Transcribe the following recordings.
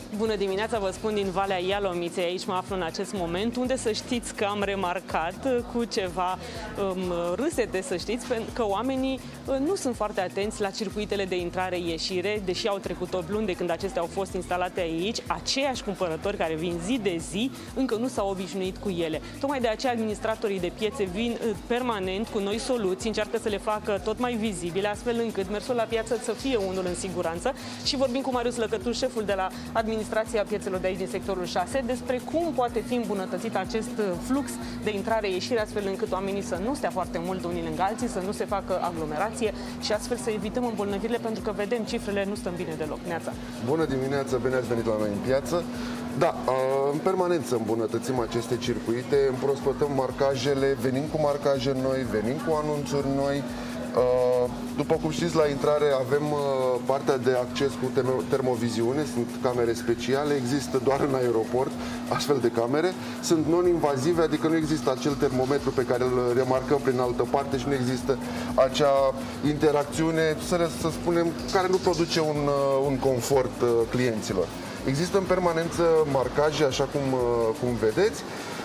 Bună dimineața, vă spun din Valea Ialomiței, aici mă aflu în acest moment, unde să știți că am remarcat cu ceva râsete, să știți, că oamenii nu sunt foarte atenți la circuitele de intrare-ieșire, deși au trecut 8 luni de când acestea au fost instalate aici, aceiași cumpărători care vin zi de zi încă nu s-au obișnuit cu ele. Tocmai de aceea administratorii de piețe vin permanent cu noi soluții, încearcă să le facă tot mai vizibile, astfel încât mersul la piață să fie unul în siguranță. Și vorbim cu Marius Lăcătuș, șeful de la Administrația Piețelor de aici, din sectorul 6, despre cum poate fi îmbunătățit acest flux de intrare-ieșire, astfel încât oamenii să nu stea foarte mult unii lângă alții, să nu se facă aglomerație și astfel să evităm îmbolnăvirile, pentru că vedem cifrele nu stăm bine deloc. Neața. Bună dimineața, bine ați venit la noi în piață. Da, în permanență îmbunătățim aceste circuite, împrospătăm marcajele, venim cu marcaje noi, venim cu anunțuri noi. După cum știți, la intrare avem partea de acces cu termoviziune, sunt camere speciale, există doar în aeroport astfel de camere, sunt non-invazive, adică nu există acel termometru pe care îl remarcăm prin altă parte și nu există acea interacțiune, să spunem, care nu produce un confort clienților. Există în permanență marcaje, așa cum vedeți.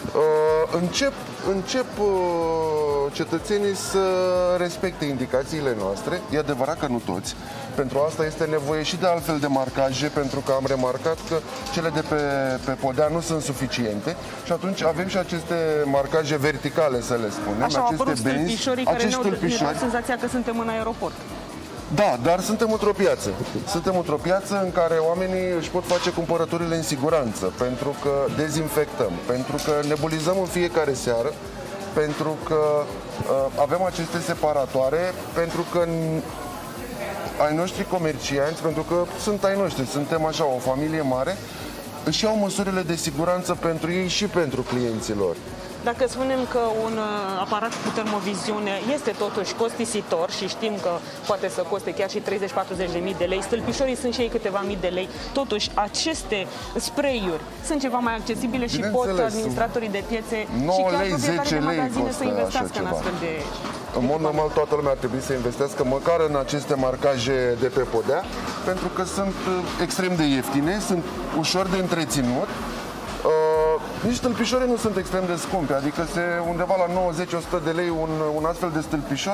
Încep cetățenii să respecte indicațiile noastre. E adevărat că nu toți. Pentru asta este nevoie și de altfel de marcaje, pentru că am remarcat că cele de pe podea nu sunt suficiente și atunci avem și aceste marcaje verticale, să le spunem. Așa au apărut stâlpișorii care ne dau senzația că suntem în aeroport. Da, dar suntem într-o piață. Suntem într-o piață în care oamenii își pot face cumpărăturile în siguranță, pentru că dezinfectăm, pentru că nebulizăm în fiecare seară, pentru că avem aceste separatoare, pentru că ai noștri comercianți, pentru că sunt ai noștri, suntem așa o familie mare, își iau măsurile de siguranță pentru ei și pentru clienților. Dacă spunem că un aparat cu termoviziune este totuși costisitor și știm că poate să coste chiar și 30-40 de mii de lei, stâlpișorii sunt și ei câteva mii de lei, totuși aceste spray-uri sunt ceva mai accesibile și pot administratorii de piețe și chiar proprietarii de magazine să investească în astfel de... În mod normal, toată lumea ar trebui să investească măcar în aceste marcaje de pe podea, pentru că sunt extrem de ieftine, sunt ușor de întreținut. Nici stâlpișorii nu sunt extrem de scumpe, adică undeva la 90-100 de lei un astfel de stâlpișor.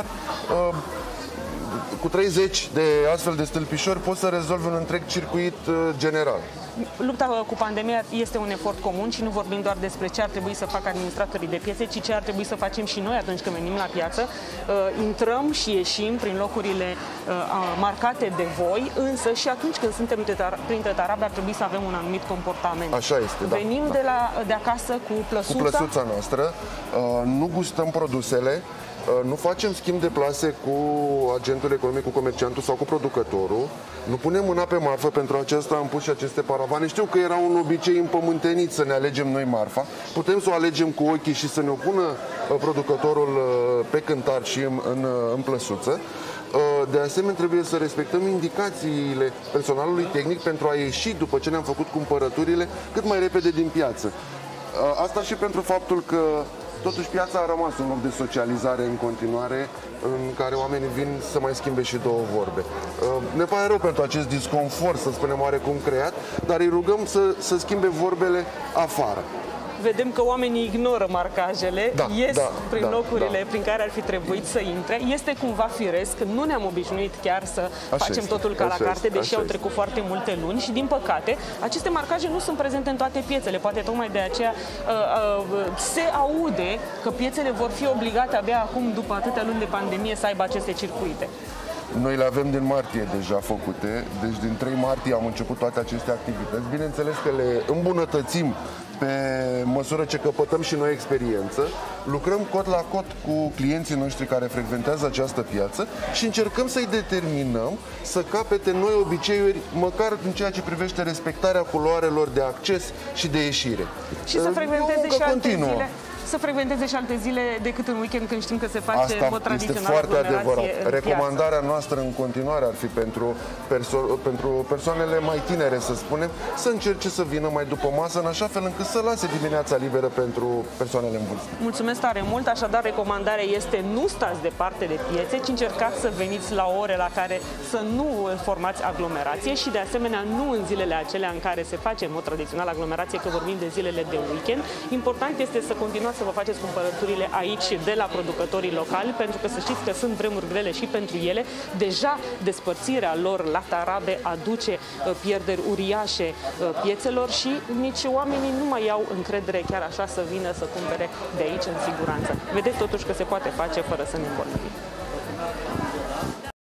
Cu 30 de astfel de stâlpișori poți să rezolvi un întreg circuit general. Lupta cu pandemia este un efort comun și nu vorbim doar despre ce ar trebui să facă administratorii de piețe, ci ce ar trebui să facem și noi atunci când venim la piață. Intrăm și ieșim prin locurile marcate de voi, însă și atunci când suntem printre tarabe ar trebui să avem un anumit comportament. Așa este, da. Venim de acasă cu plăsuța. Cu plăsuța noastră, nu gustăm produsele, nu facem schimb de plase cu agentul economic, cu comerciantul sau cu producătorul. Nu punem mâna pe marfă, pentru aceasta am pus și aceste paravane. Știu că era un obicei împământenit să ne alegem noi marfa. Putem să o alegem cu ochii și să ne o pună producătorul pe cântar și în plăsuță. De asemenea, trebuie să respectăm indicațiile personalului tehnic pentru a ieși, după ce ne-am făcut cumpărăturile, cât mai repede din piață. Asta și pentru faptul că totuși piața a rămas un loc de socializare în continuare, în care oamenii vin să mai schimbe și două vorbe. Ne pare rău pentru acest disconfort, să spunem oarecum creat, dar îi rugăm să schimbe vorbele afară. Vedem că oamenii ignoră marcajele, ies prin locurile prin care ar fi trebuit să intre. Este cumva firesc, nu ne-am obișnuit chiar să facem totul ca la carte, deși au trecut foarte multe luni și, din păcate, aceste marcaje nu sunt prezente în toate piețele. Poate tocmai de aceea se aude că piețele vor fi obligate abia acum, după atâtea luni de pandemie, să aibă aceste circuite. Noi le avem din martie deja făcute, deci din 3 martie am început toate aceste activități. Bineînțeles că le îmbunătățim pe măsură ce căpătăm și noi experiență, lucrăm cot la cot cu clienții noștri care frecventează această piață și încercăm să-i determinăm să capete noi obiceiuri, măcar în ceea ce privește respectarea culoarelor de acces și de ieșire. Și să frecventeze și alte zile. să frecventeze și alte zile decât în weekend, când știm că se face Asta mod tradițional este foarte adevărat. Recomandarea piață. noastră în continuare ar fi pentru persoanele mai tinere, să spunem, să încerce să vină mai după masă, în așa fel încât să lase dimineața liberă pentru persoanele în vârstă. Mulțumesc tare mult, așadar recomandarea este nu stați departe de piețe, ci încercați să veniți la ore la care să nu formați aglomerație și de asemenea nu în zilele acelea în care se face în mod tradițional aglomerație, că vorbim de zilele de weekend. Important este să continuați să vă faceți cumpărăturile aici de la producătorii locali, pentru că să știți că sunt vremuri grele și pentru ele. Deja despărțirea lor la tarabe aduce pierderi uriașe piețelor și nici oamenii nu mai au încredere chiar așa să vină să cumpere de aici în siguranță. Vedeți totuși că se poate face fără să ne îmbolnăvim.